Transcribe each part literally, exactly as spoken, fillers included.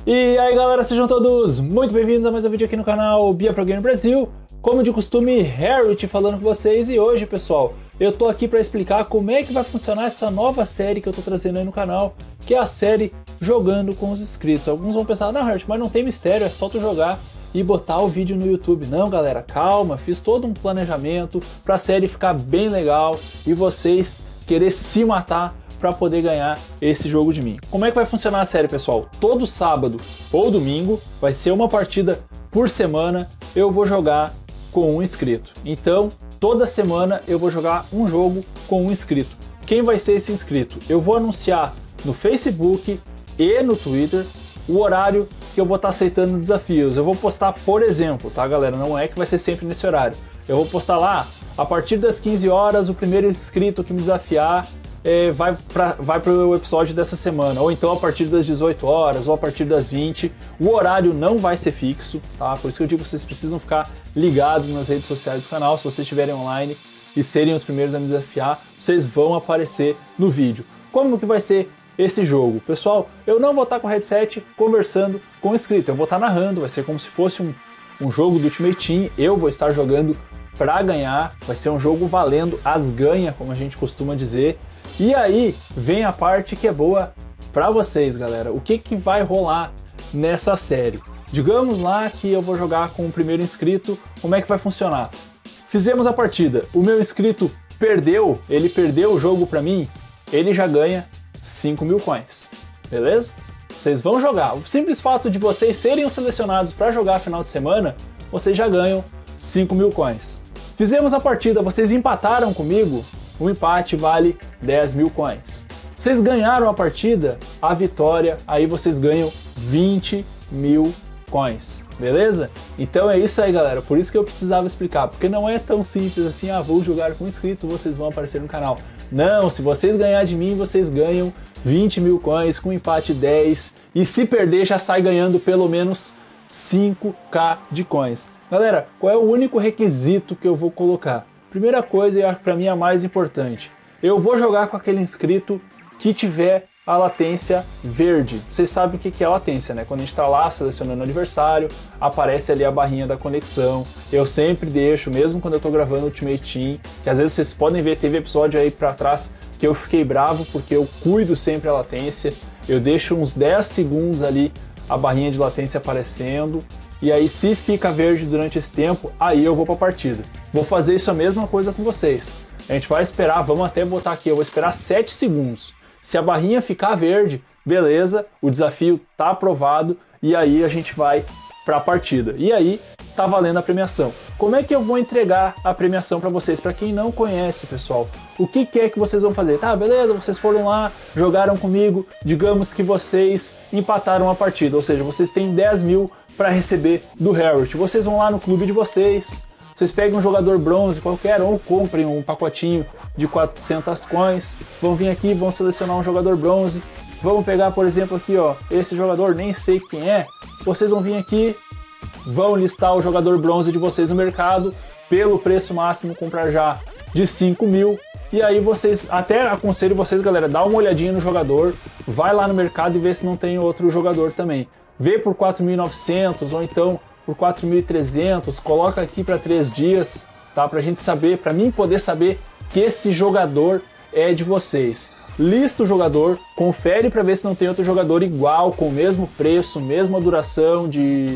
E aí galera, sejam todos muito bem-vindos a mais um vídeo aqui no canal Bia Pro Game Brasil. Como de costume, Harriet falando com vocês, e hoje, pessoal, eu tô aqui para explicar como é que vai funcionar essa nova série que eu tô trazendo aí no canal, que é a série Jogando com os Inscritos. Alguns vão pensar, não Harriet, mas não tem mistério, é só tu jogar e botar o vídeo no YouTube. Não galera, calma, fiz todo um planejamento para a série ficar bem legal e vocês querer se matar para poder ganhar esse jogo de mim. Como é que vai funcionar a série, pessoal? Todo sábado ou domingo vai ser uma partida por semana, eu vou jogar com um inscrito. Então, toda semana eu vou jogar um jogo com um inscrito. Quem vai ser esse inscrito? Eu vou anunciar no Facebook e no Twitter o horário que eu vou estar aceitando desafios. Eu vou postar, por exemplo, tá galera? Não é que vai ser sempre nesse horário. Eu vou postar lá, a partir das quinze horas, o primeiro inscrito que me desafiar É, vai para vai o episódio dessa semana, ou então a partir das dezoito horas, ou a partir das vinte. O horário não vai ser fixo, tá? Por isso que eu digo que vocês precisam ficar ligados nas redes sociais do canal. Se vocês estiverem online e serem os primeiros a me desafiar, vocês vão aparecer no vídeo. Como que vai ser esse jogo? Pessoal, eu não vou estar com o headset conversando com o inscrito, eu vou estar narrando, vai ser como se fosse um, um jogo do Ultimate Team, eu vou estar jogando para ganhar, vai ser um jogo valendo as ganha, como a gente costuma dizer. E aí vem a parte que é boa para vocês, galera. O que que vai rolar nessa série? Digamos lá que eu vou jogar com o primeiro inscrito, como é que vai funcionar? Fizemos a partida, o meu inscrito perdeu, ele perdeu o jogo para mim, ele já ganha cinco mil coins, beleza? Vocês vão jogar, o simples fato de vocês serem os selecionados para jogar final de semana, vocês já ganham cinco mil coins. Fizemos a partida, vocês empataram comigo, o empate vale dez mil coins. Vocês ganharam a partida, a vitória, aí vocês ganham vinte mil coins, beleza? Então é isso aí galera, por isso que eu precisava explicar, porque não é tão simples assim, ah, vou jogar com inscrito, vocês vão aparecer no canal. Não, se vocês ganhar de mim, vocês ganham vinte mil coins, com empate dez, e se perder já sai ganhando pelo menos cinco K de coins. Galera, qual é o único requisito que eu vou colocar? Primeira coisa, e para mim a mais importante, eu vou jogar com aquele inscrito que tiver a latência verde. Vocês sabem o que é a latência, né? Quando a gente está lá selecionando o aniversário, aparece ali a barrinha da conexão. Eu sempre deixo, mesmo quando eu estou gravando Ultimate Team, que às vezes vocês podem ver, teve episódio aí para trás que eu fiquei bravo porque eu cuido sempre a latência. Eu deixo uns dez segundos ali a barrinha de latência aparecendo. E aí se fica verde durante esse tempo, aí eu vou para a partida. Vou fazer isso a mesma coisa com vocês. A gente vai esperar, vamos até botar aqui, eu vou esperar sete segundos. Se a barrinha ficar verde, beleza, o desafio tá aprovado e aí a gente vai para a partida. E aí tá valendo a premiação. Como é que eu vou entregar a premiação para vocês? Para quem não conhece, pessoal, o que, que é que vocês vão fazer? Tá, beleza, vocês foram lá, jogaram comigo, digamos que vocês empataram a partida, ou seja, vocês têm dez mil para receber do Harriet. Vocês vão lá no clube de vocês, vocês pegam um jogador bronze qualquer ou comprem um pacotinho de quatrocentas coins, vão vir aqui, vão selecionar um jogador bronze, vamos pegar, por exemplo, aqui, ó, esse jogador, nem sei quem é, vocês vão vir aqui, vão listar o jogador bronze de vocês no mercado, pelo preço máximo comprar já de cinco mil, e aí vocês, até aconselho vocês, galera, dá uma olhadinha no jogador, vai lá no mercado e vê se não tem outro jogador também. Vê por quatro mil e novecentos ou então por quatro mil e trezentos, coloca aqui para três dias, tá? Pra gente saber, para mim poder saber que esse jogador é de vocês. Lista o jogador, confere para ver se não tem outro jogador igual, com o mesmo preço, mesma duração de,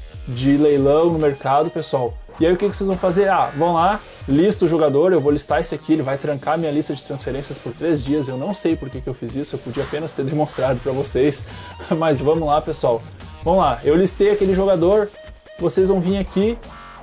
de leilão no mercado, pessoal. E aí o que, que vocês vão fazer? Ah, vão lá, lista o jogador, eu vou listar esse aqui, ele vai trancar minha lista de transferências por três dias, eu não sei por que, que eu fiz isso, eu podia apenas ter demonstrado para vocês, mas vamos lá, pessoal. Vamos lá, eu listei aquele jogador, vocês vão vir aqui,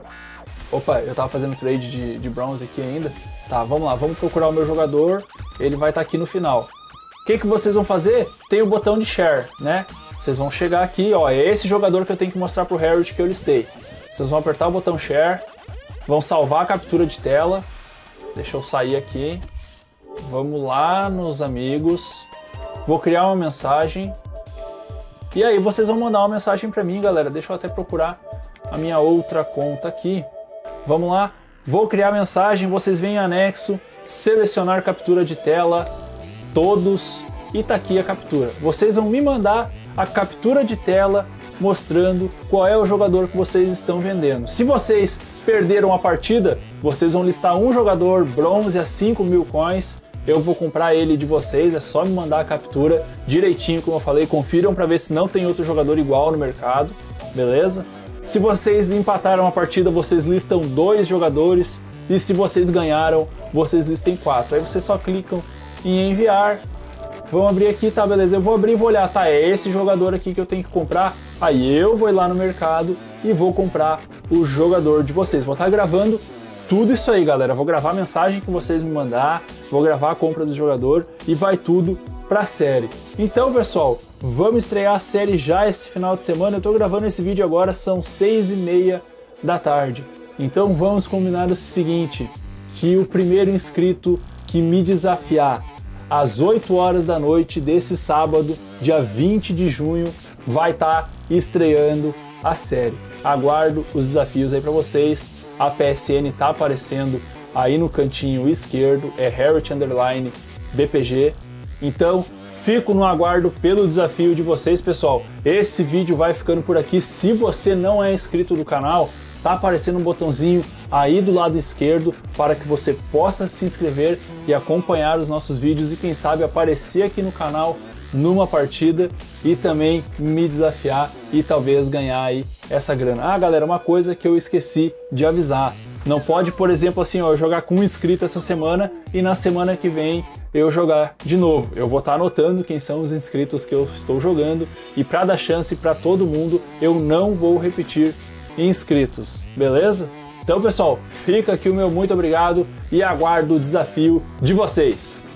opa, eu tava fazendo trade de, de bronze aqui ainda, tá, vamos lá, vamos procurar o meu jogador, ele vai estar tá aqui no final. O que, que vocês vão fazer? Tem o botão de share, né? Vocês vão chegar aqui, ó, é esse jogador que eu tenho que mostrar pro Harriet que eu listei. Vocês vão apertar o botão share, vão salvar a captura de tela, deixa eu sair aqui, vamos lá nos amigos, vou criar uma mensagem, e aí vocês vão mandar uma mensagem para mim, galera, deixa eu até procurar a minha outra conta aqui, vamos lá, vou criar mensagem, vocês vêm em anexo, selecionar captura de tela, todos, e tá aqui a captura. Vocês vão me mandar a captura de tela mostrando qual é o jogador que vocês estão vendendo. Se vocês perderam a partida, vocês vão listar um jogador bronze a cinco mil coins, eu vou comprar ele de vocês, é só me mandar a captura direitinho, como eu falei, confiram para ver se não tem outro jogador igual no mercado, beleza? Se vocês empataram a partida, vocês listam dois jogadores, e se vocês ganharam, vocês listem quatro. Aí vocês só clicam em enviar. Vamos abrir aqui, tá, beleza? Eu vou abrir e vou olhar, tá, é esse jogador aqui que eu tenho que comprar. Aí eu vou ir lá no mercado e vou comprar o jogador de vocês. Vou estar gravando tudo isso aí, galera. Vou gravar a mensagem que vocês me mandar, vou gravar a compra do jogador e vai tudo pra série. Então, pessoal, vamos estrear a série já esse final de semana. Eu tô gravando esse vídeo agora, são seis e meia da tarde. Então vamos combinar o seguinte, que o primeiro inscrito que me desafiar às oito horas da noite desse sábado, dia vinte de junho, vai estar estreando a série. Aguardo os desafios aí para vocês. A P S N tá aparecendo aí no cantinho esquerdo, é Harriet Underline B P G. Então, fico no aguardo pelo desafio de vocês, pessoal. Esse vídeo vai ficando por aqui. Se você não é inscrito no canal, tá aparecendo um botãozinho aí do lado esquerdo para que você possa se inscrever e acompanhar os nossos vídeos e quem sabe aparecer aqui no canal numa partida e também me desafiar e talvez ganhar aí essa grana. Ah, galera, uma coisa que eu esqueci de avisar. Não pode, por exemplo, assim, ó, eu jogar com um inscrito essa semana e na semana que vem eu jogar de novo. Eu vou estar anotando quem são os inscritos que eu estou jogando e para dar chance para todo mundo, eu não vou repetir inscritos, beleza? Então, pessoal, fica aqui o meu muito obrigado e aguardo o desafio de vocês.